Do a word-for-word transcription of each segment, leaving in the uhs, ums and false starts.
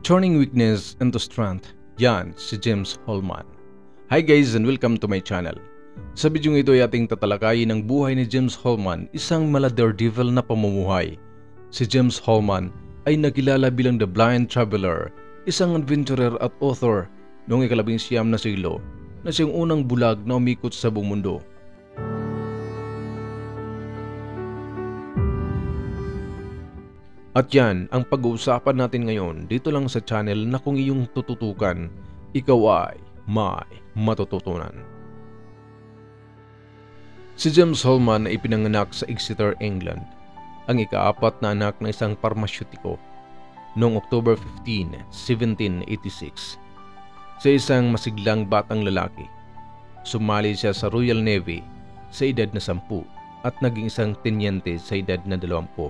Turning weakness into strength, yan si James Holman. Hi guys and welcome to my channel. Sa video ito ay ating tatalakayin ang buhay ni James Holman, isang mala daredevil na pamumuhay. Si James Holman ay nakilala bilang The Blind Traveler, isang adventurer at author noong ikalabing siyam na siglo na siyang unang bulag na umikot sa buong mundo. At yan ang pag-uusapan natin ngayon dito lang sa channel na kung iyong tututukan, ikaw ay may matututunan. Si James Holman ay ipinanganak sa Exeter, England, ang ikaapat na anak ng isang parmasyutiko noong October fifteenth, seventeen eighty-six. Sa isang masiglang batang lalaki, sumali siya sa Royal Navy sa edad na sampu at naging isang tenyente sa edad na dalawampu.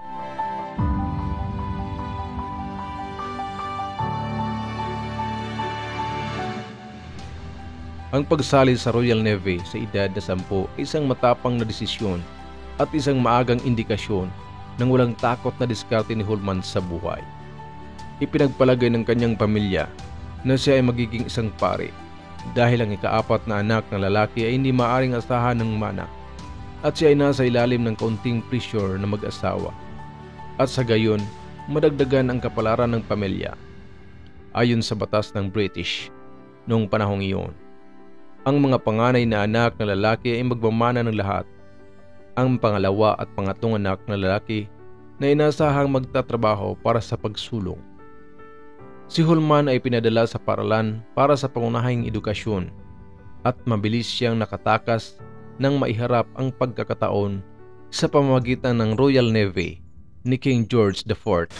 Ang pagsali sa Royal Navy sa edad na sampu ay isang matapang na desisyon at isang maagang indikasyon ng walang takot na diskarte ni Holman sa buhay. Ipinagpalagay ng kanyang pamilya na siya ay magiging isang pari dahil ang ikaapat na anak na lalaki ay hindi maaring asahan ng mana at siya ay nasa ilalim ng kaunting pressure na mag-asawa at sa gayon madagdagan ang kapalaran ng pamilya. Ayon sa batas ng British noong panahong iyon, ang mga panganay na anak na lalaki ay magmamana ng lahat. Ang pangalawa at pangatlong anak na lalaki na inasahang magtatrabaho para sa pagsulong. Si Holman ay pinadala sa paaralan para sa pangunahing edukasyon at mabilis siyang nakatakas nang maiharap ang pagkakataon sa pamamagitan ng Royal Navy ni King George the fourth.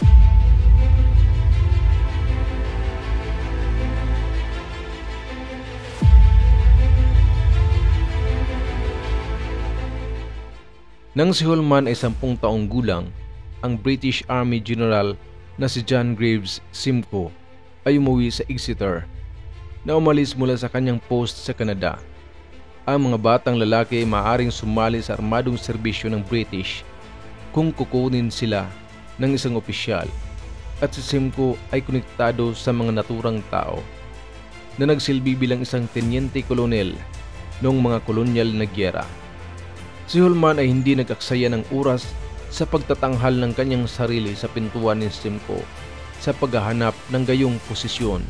Nang si Holman ay sampung taong gulang, ang British Army General na si John Graves Simcoe ay umuwi sa Exeter na umalis mula sa kanyang post sa Canada. Ang mga batang lalaki ay maaaring sumali sa armadong serbisyo ng British kung kukunin sila ng isang opisyal, at si Simcoe ay konektado sa mga naturang tao na nagsilbi bilang isang tenyente kolonel noong mga kolonyal na giyera. Si Holman ay hindi nag-aksaya ng oras sa pagtatanghal ng kanyang sarili sa pintuan ni Simcoe sa paghahanap ng gayong posisyon.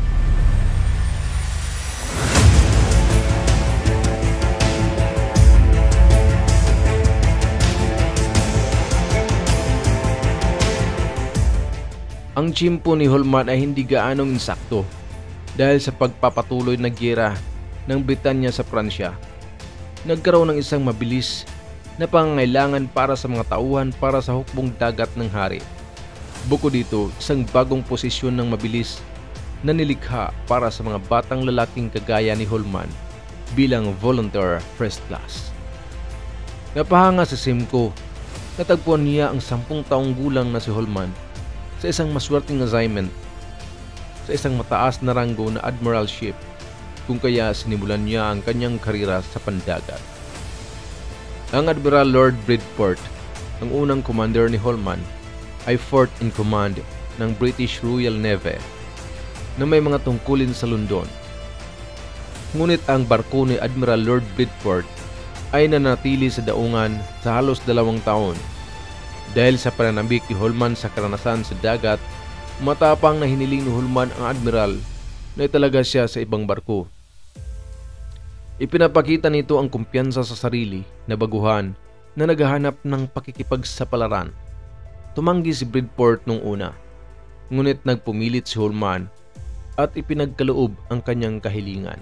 Ang tiyempo ni Holman ay hindi gaanong insakto dahil sa pagpapatuloy na giyera ng Britanya sa Pransya. Nagkaroon ng isang mabilis na pangangailangan para sa mga tauhan para sa hukbong dagat ng hari. Bukod dito, isang bagong posisyon ng mabilis na nilikha para sa mga batang lalaking kagaya ni Holman bilang volunteer first class. Napahanga si Simcoe. Natagpuan niya ang sampung taong gulang na si Holman sa isang maswerteng assignment sa isang mataas na ranggo na admiralship, kung kaya sinimulan niya ang kanyang karera sa pandagat. Ang Admiral Lord Bridport, ang unang commander ni Holman, ay fourth in command ng British Royal Navy na may mga tungkulin sa London. Ngunit ang barko ni Admiral Lord Bridport ay nanatili sa daungan sa halos dalawang taon. Dahil sa pananambik ni Holman sa karanasan sa dagat, matapang na hiniling ni Holman ang Admiral na italaga siya sa ibang barko. Ipinapakita nito ang kumpiyansa sa sarili na baguhan na naghahanap ng pakikipagsapalaran. Tumanggi si Bridport nung una, ngunit nagpumilit si Holman at ipinagkaloob ang kanyang kahilingan.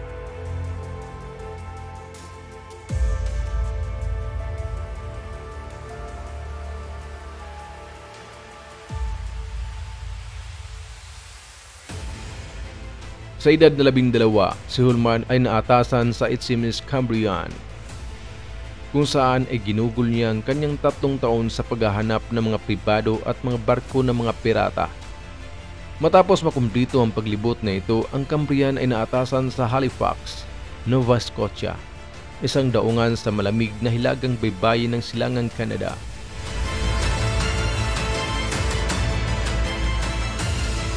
Sa edad na labing dalawa, si Holman ay naatasan sa H M S Cambrian, kung saan ay ginugol niya ang kanyang tatlong taon sa paghahanap ng mga pribado at mga barko ng mga pirata. Matapos makumplito ang paglibot na ito, ang Cambrian ay naatasan sa Halifax, Nova Scotia, isang daungan sa malamig na hilagang baybayin ng silangang Canada.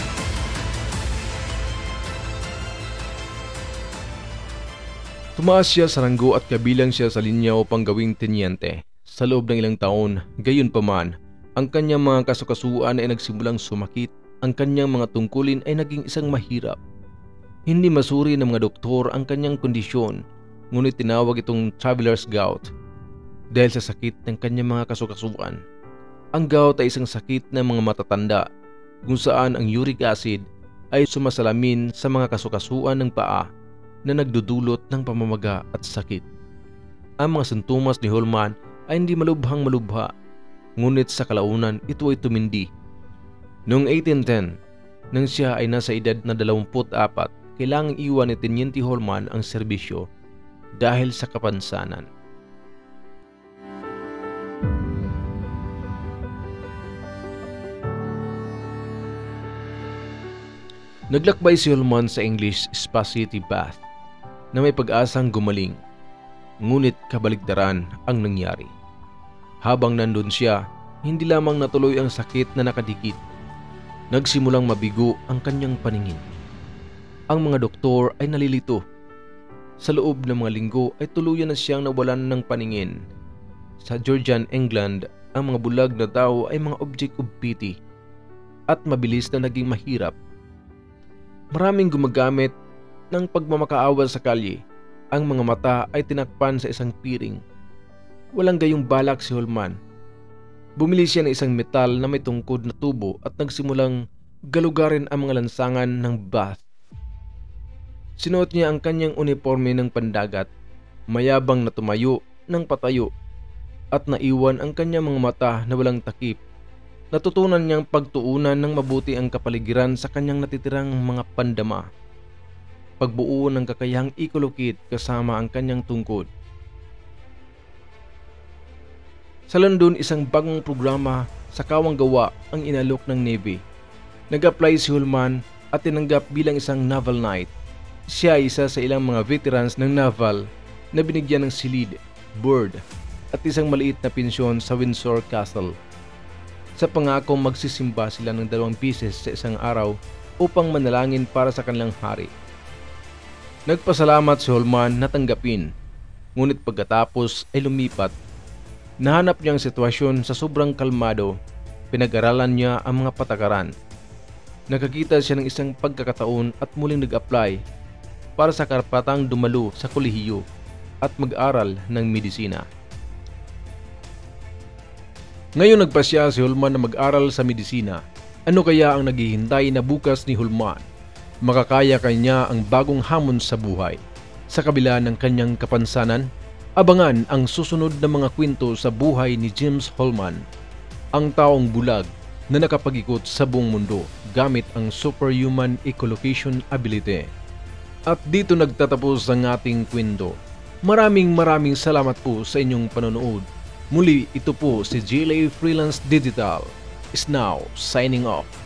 Tumaas siya sa ranggo at kabilang siya sa linya upang gawing tenyente. Sa loob ng ilang taon, gayon pa man, ang kanyang mga kasukasuan ay nagsimulang sumakit, ang kanyang mga tungkulin ay naging isang mahirap. Hindi masuri ng mga doktor ang kanyang kondisyon, ngunit tinawag itong traveler's gout dahil sa sakit ng kanyang mga kasukasuan. Ang gout ay isang sakit ng mga matatanda kung saan ang uric acid ay sumasalamin sa mga kasukasuan ng paa na nagdudulot ng pamamaga at sakit. Ang mga sintomas ni Holman ay hindi malubhang malubha, ngunit sa kalaunan ito ay tumindi. Noong eighteen ten, nang siya ay nasa edad na dalawampu't apat, kailangang iwan ni Teniente Holman ang serbisyo dahil sa kapansanan. Naglakbay si Holman sa English Spa City Bath na may pag-asang gumaling, ngunit kabaligtaran ang nangyari. Habang nandun siya, hindi lamang natuloy ang sakit na nakadikit, nagsimulang mabigo ang kanyang paningin. Ang mga doktor ay nalilito. Sa loob ng mga linggo ay tuluyan na siyang nawalan ng paningin. Sa Georgian, England, ang mga bulag na tao ay mga object of pity at mabilis na naging mahirap. Maraming gumagamit ng pagmamakaawa sa kalye. Ang mga mata ay tinakpan sa isang piring. Walang gayong balak si Holman. Bumili siya ng isang metal na may tungkod na tubo at nagsimulang galugarin ang mga lansangan ng bath. Sinuot niya ang kanyang uniforme ng pandagat, mayabang na tumayo ng patayo at naiwan ang kanyang mga mata na walang takip. Natutunan niyang pagtuunan ng mabuti ang kapaligiran sa kanyang natitirang mga pandama. Pagbuo ng kakayahang ikolokit kasama ang kanyang tungkod. Sa London, isang bagong programa sa kawang gawa ang inalok ng Navy. Nag-apply si Holman at tinanggap bilang isang naval knight. Siya ay isa sa ilang mga veterans ng naval na binigyan ng silid, bird at isang maliit na pensyon sa Windsor Castle. Sa pangako magsisimba sila ng dalawang beses sa isang araw upang manalangin para sa kanilang hari. Nagpasalamat si Holman na tanggapin, ngunit pagkatapos ay lumipat. Nahanap niya ang sitwasyon sa sobrang kalmado, pinag-aralan niya ang mga patakaran. Nakakita siya ng isang pagkakataon at muling nag-apply para sa karapatang dumalo sa kolehiyo at mag-aral ng medisina. Ngayon nagpasya si Holman na mag-aral sa medisina. Ano kaya ang naghihintay na bukas ni Holman? Makakaya kanya ang bagong hamon sa buhay. Sa kabila ng kanyang kapansanan, abangan ang susunod na mga kwento sa buhay ni James Holman, ang taong bulag na nakapag-ikot sa buong mundo gamit ang superhuman echolocation ability. At dito nagtatapos ang ating kwento. Maraming maraming salamat po sa inyong panonood. Muli, ito po si J L A Freelance Digital is now signing off.